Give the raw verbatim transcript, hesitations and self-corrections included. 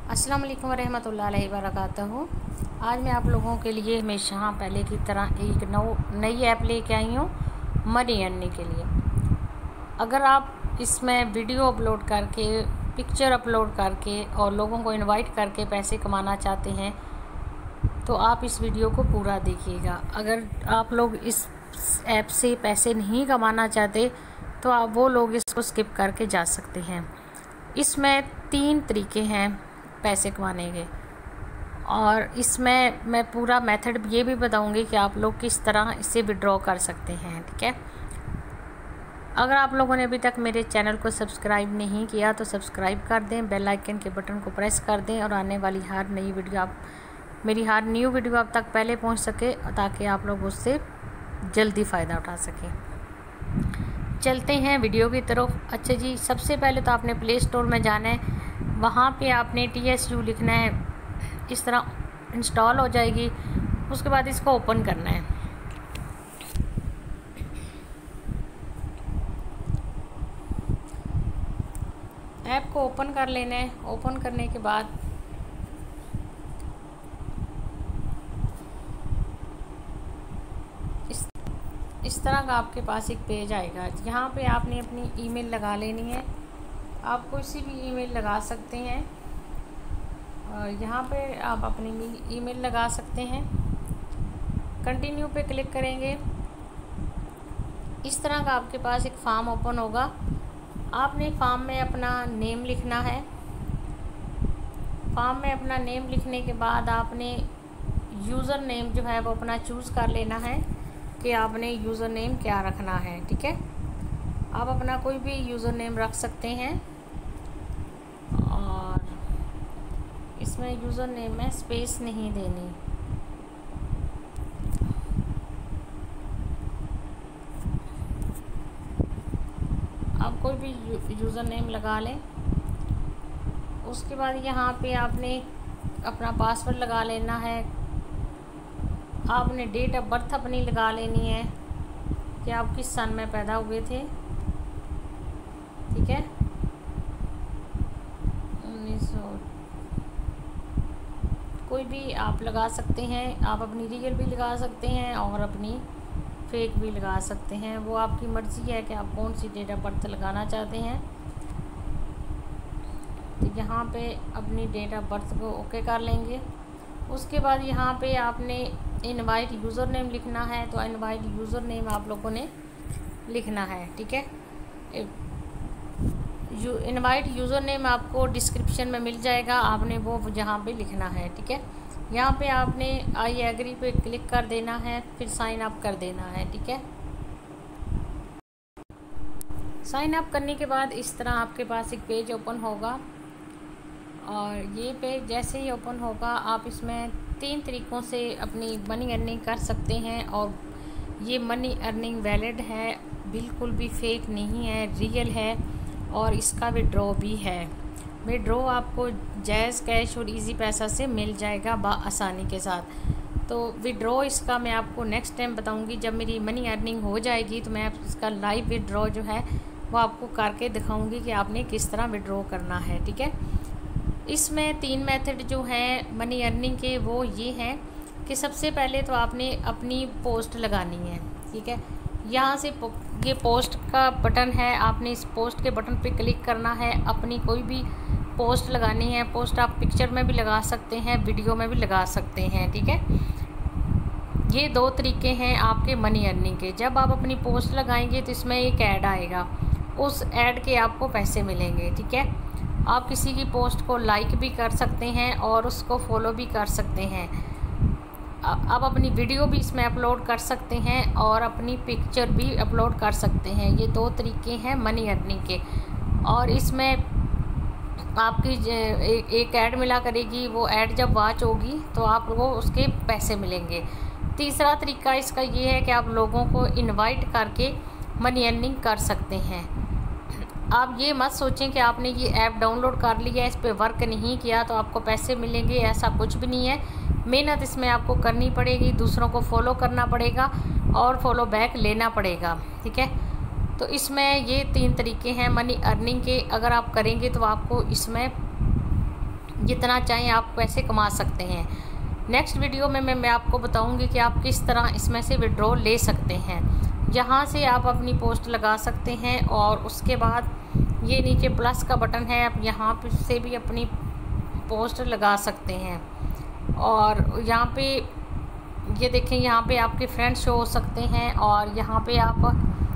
अस्सलाम वालेकुम रहमतुल्लाहि व बरकातहू। आज मैं आप लोगों के लिए हमेशा पहले की तरह एक नौ नई ऐप लेके आई हूँ मनी अर्निंग के लिए। अगर आप इसमें वीडियो अपलोड करके, पिक्चर अपलोड करके और लोगों को इनवाइट करके पैसे कमाना चाहते हैं तो आप इस वीडियो को पूरा देखिएगा। अगर आप लोग इस ऐप से पैसे नहीं कमाना चाहते तो आप वो लोग इसको स्किप करके जा सकते हैं। इसमें तीन तरीके हैं पैसे कमाने के और इसमें मैं पूरा मेथड ये भी बताऊंगी कि आप लोग किस तरह इसे विड्रॉ कर सकते हैं। ठीक है, अगर आप लोगों ने अभी तक मेरे चैनल को सब्सक्राइब नहीं किया तो सब्सक्राइब कर दें, बेल आइकन के बटन को प्रेस कर दें और आने वाली हर नई वीडियो आप मेरी हर न्यू वीडियो आप तक पहले पहुंच सके ताकि आप लोग उससे जल्दी फ़ायदा उठा सकें। चलते हैं वीडियो की तरफ। अच्छा जी, सबसे पहले तो आपने प्ले स्टोर में जाना है, वहाँ पे आपने टी एस यू लिखना है। इस तरह इंस्टॉल हो जाएगी। उसके बाद इसको ओपन करना है। ऐप को ओपन कर लेना है। ओपन करने के बाद इस इस तरह का आपके पास एक पेज आएगा। यहाँ पे आपने अपनी ईमेल लगा लेनी है। आप कोई सी भी ईमेल लगा सकते हैं और यहाँ पे आप अपनी ईमेल लगा सकते हैं। कंटिन्यू पे क्लिक करेंगे। इस तरह का आपके पास एक फॉर्म ओपन होगा। आपने फॉर्म में अपना नेम लिखना है। फॉर्म में अपना नेम लिखने के बाद आपने यूज़र नेम जो है वो अपना चूज़ कर लेना है कि आपने यूज़र नेम क्या रखना है। ठीक है, आप अपना कोई भी यूज़र नेम रख सकते हैं और इसमें यूज़र नेम में स्पेस नहीं देनी। आप कोई भी यूज़र नेम लगा लें। उसके बाद यहाँ पे आपने अपना पासवर्ड लगा लेना है। आपने डेट ऑफ बर्थ अपनी लगा लेनी है कि आप किस सन में पैदा हुए थे। ठीक है, उन्नीस सौ कोई भी आप लगा सकते हैं। आप अपनी रियल भी लगा सकते हैं और अपनी फेक भी लगा सकते हैं। वो आपकी मर्ज़ी है कि आप कौन सी डेट ऑफ बर्थ लगाना चाहते हैं। तो यहाँ पे अपनी डेट ऑफ बर्थ को ओके कर लेंगे। उसके बाद यहाँ पे आपने इनवाइट यूज़र नेम लिखना है। तो इनवाइट यूज़र नेम आप लोगों ने लिखना है। ठीक है, यू इनवाइट यूज़र नेम आपको डिस्क्रिप्शन में मिल जाएगा। आपने वो यहाँ पे लिखना है। ठीक है, यहाँ पे आपने आई एग्री पे क्लिक कर देना है, फिर साइन अप कर देना है। ठीक है, साइन अप करने के बाद इस तरह आपके पास एक पेज ओपन होगा और ये पेज जैसे ही ओपन होगा आप इसमें तीन तरीक़ों से अपनी मनी अर्निंग कर सकते हैं और ये मनी अर्निंग वैलिड है, बिल्कुल भी फेक नहीं है, रियल है और इसका विड्रॉ भी है। विड्रॉ आपको जायज़ कैश और इजी पैसा से मिल जाएगा बआसानी के साथ। तो विड्रॉ इसका मैं आपको नेक्स्ट टाइम बताऊंगी। जब मेरी मनी अर्निंग हो जाएगी तो मैं इसका लाइव विड्रॉ जो है वो आपको करके दिखाऊंगी कि आपने किस तरह विड्रॉ करना है। ठीक है, इसमें तीन मेथड जो हैं मनी अर्निंग के वो ये हैं कि सबसे पहले तो आपने अपनी पोस्ट लगानी है। ठीक है, यहाँ से ये पोस्ट का बटन है, आपने इस पोस्ट के बटन पे क्लिक करना है। अपनी कोई भी पोस्ट लगानी है। पोस्ट आप पिक्चर में भी लगा सकते हैं, वीडियो में भी लगा सकते हैं। ठीक है, ये दो तरीके हैं आपके मनी अर्निंग के। जब आप अपनी पोस्ट लगाएंगे तो इसमें एक ऐड आएगा, उस ऐड के आपको पैसे मिलेंगे। ठीक है, आप किसी की पोस्ट को लाइक भी कर सकते हैं और उसको फॉलो भी कर सकते हैं। आप अपनी वीडियो भी इसमें अपलोड कर सकते हैं और अपनी पिक्चर भी अपलोड कर सकते हैं। ये दो तरीके हैं मनी अर्निंग के और इसमें आपकी एक ऐड मिला करेगी। वो ऐड जब वॉच होगी तो आपको उसके पैसे मिलेंगे। तीसरा तरीका इसका ये है कि आप लोगों को इनवाइट करके मनी अर्निंग कर सकते हैं। आप ये मत सोचें कि आपने ये ऐप डाउनलोड कर लिया, इस पर वर्क नहीं किया तो आपको पैसे मिलेंगे, ऐसा कुछ भी नहीं है। मेहनत इसमें आपको करनी पड़ेगी, दूसरों को फॉलो करना पड़ेगा और फॉलो बैक लेना पड़ेगा। ठीक है, तो इसमें ये तीन तरीके हैं मनी अर्निंग के। अगर आप करेंगे तो आपको इसमें जितना चाहें आप पैसे कमा सकते हैं। नेक्स्ट वीडियो में मैं मैं आपको बताऊंगी कि आप किस तरह इसमें से विड्रॉ ले सकते हैं। यहाँ से आप अपनी पोस्ट लगा सकते हैं और उसके बाद ये नीचे प्लस का बटन है, आप यहाँ से भी अपनी पोस्ट लगा सकते हैं। और यहाँ पे ये देखें, यहाँ पे आपके फ्रेंड्स शो हो सकते हैं और यहाँ पे आप